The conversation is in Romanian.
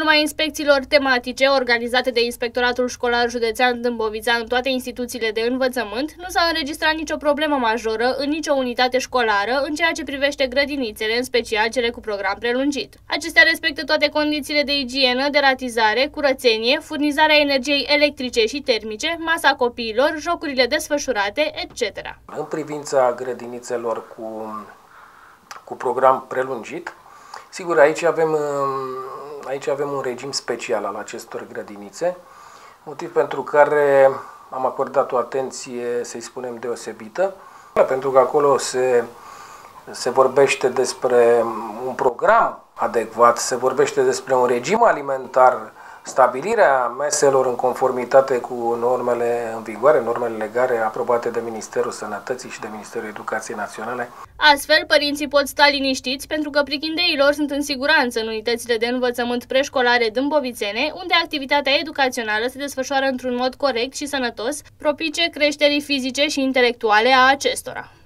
urma inspecțiilor tematice organizate de Inspectoratul Școlar Județean Dâmbovița în toate instituțiile de învățământ, nu s-a înregistrat nicio problemă majoră în nicio unitate școlară în ceea ce privește grădinițele, în special cele cu program prelungit. Acestea respectă toate condițiile de igienă, deratizare, curățenie, furnizarea energiei electrice și termice, masa copiilor, jocurile desfășurate, etc. În privința grădinițelor cu program prelungit, sigur, aici avem un regim special al acestor grădinițe, motiv pentru care am acordat o atenție, să-i spunem, deosebită, pentru că acolo se vorbește despre un program adecvat, se vorbește despre un regim alimentar, stabilirea meselor în conformitate cu normele în vigoare, normele legale aprobate de Ministerul Sănătății și de Ministerul Educației Naționale. Astfel, părinții pot sta liniștiți pentru că prichindeii lor sunt în siguranță în unitățile de învățământ preșcolare dâmbovițene, unde activitatea educațională se desfășoară într-un mod corect și sănătos, propice creșterii fizice și intelectuale a acestora.